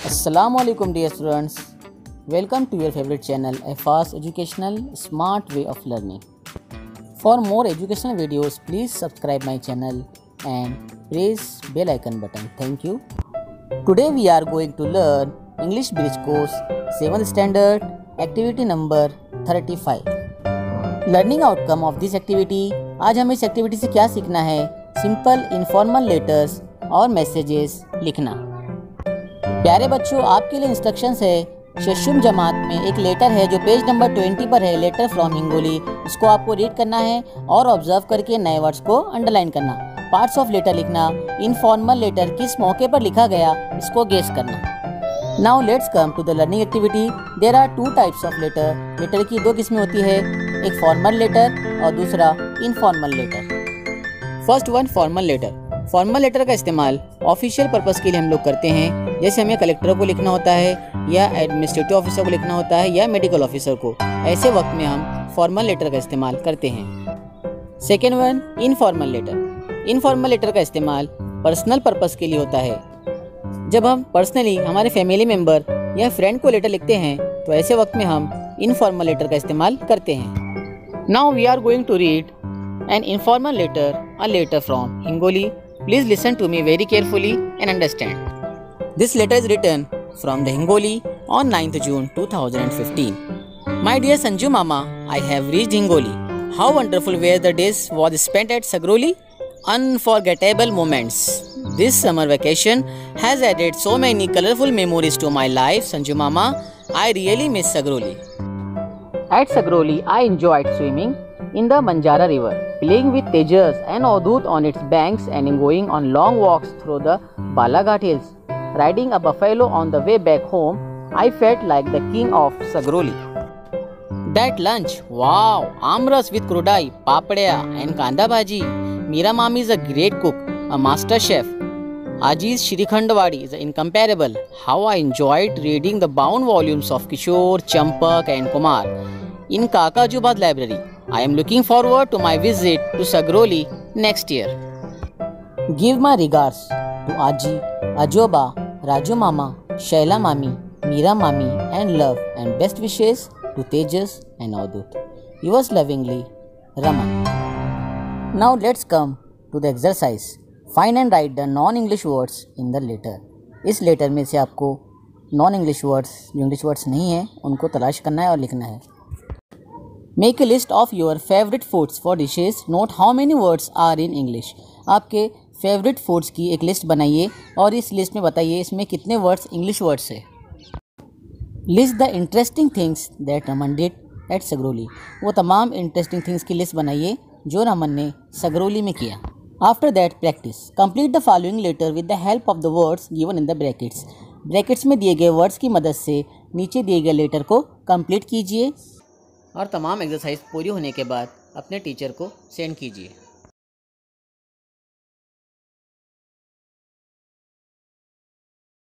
Assalamualaikum dear students, welcome to your favorite channel, a fast educational smart way of learning. For more educational videos, please subscribe my channel and press bell icon button. Thank you. Today we are going to learn English Bridge course 7th standard activity number 35. Learning outcome of this activity, आज हमें इस activity से क्या सीखना है? Simple informal letters और messages लिखना। प्यारे बच्चों, आपके लिए इंस्ट्रक्शंस है। शशुम जमात में एक लेटर है जो पेज नंबर 20 पर है, लेटर फ्रॉम हिंगोली। इसको आपको रीड करना है और ऑब्जर्व करके नए वर्ड्स को अंडरलाइन करना। पार्ट्स ऑफ लेटर लिखना, इनफॉर्मल लेटर किस मौके पर लिखा गया इसको गेस करना। Now let's come to the learning activity. There are two types of letter. Letter की दो किस्में होती है, एक फॉर्मल लेटर और दूसरा informal letter. First one, formal letter. Formal letter का इस्तेमाल ऑफिशियल पर्पस के लिए हम लोग करते हैं, जैसे हमें कलेक्टर को लिखना होता है या एडमिनिस्ट्रेटिव ऑफिसर को लिखना होता है या मेडिकल ऑफिसर को। ऐसे वक्त में हम फॉर्मल लेटर का इस्तेमाल करते हैं। Second one, informal letter. Informal letter का इस्तेमाल पर्सनल पर्पस के लिए होता है। जब हम पर्सनली हमारे फैमिली मेम्बर या फ्रेंड को लेटर लिखते हैं तो ऐसे वक्त में हम इनफॉर्मल लेटर का इस्तेमाल करते हैं। Now we are going to read an informal letter, a letter from Hingoli. Please listen to me very carefully and understand. This letter is written from the Hingoli on 9th June 2015. My dear Sanju Mama, I have reached Hingoli. How wonderful were the days was spent at Sagroli. Unforgettable moments. This summer vacation has added so many colorful memories to my life, Sanju Mama. I really miss Sagroli. At Sagroli, I enjoyed swimming in the Manjara river, playing with Tejas and Avadhut on its banks and going on long walks through the Balaghat hills. Riding a buffalo on the way back home, I felt like the king of Sagroli. That lunch, wow! Amras with krudai, papadya and kanda bhaji. Meera mami is a great cook, a master chef. Aji's Shirikhandwadi is incomparable. How I enjoyed reading the bound volumes of Kishore, Champak and Kumar in Kakajubad library. I am looking forward to my visit to Sagroli next year. Give my regards to Aji, Ajoba, Raju Mama, Shaila Mami, Meera Mami and love and best wishes to Tejas and Avadhut. Yours lovingly, Raman. Now let's come to the exercise. Find and write the non-English words in the letter. इस letter में से आपको non-English words, जो English words नहीं है, उनको तलाश करना है और लिखना है। Make a list of your favorite foods for dishes. Note how many words are in English. आपके फेवरेट फूड्स की एक लिस्ट बनाइए और इस लिस्ट में बताइए इसमें कितने वर्ड्स इंग्लिश वर्ड्स है। List the interesting things that Raman did at Sagroli. वो तमाम इंटरेस्टिंग थिंग्स की लिस्ट बनाइए जो रमन ने सगरोली में किया। After that practice. Complete the following letter with the help of the words given in the brackets. Brackets में दिए गए वर्ड्स की मदद से नीचे दिए गए लेटर को कंप्लीट कीजिए और तमाम एक्सरसाइज पूरी होने के बाद अपने टीचर को सेंड कीजिए।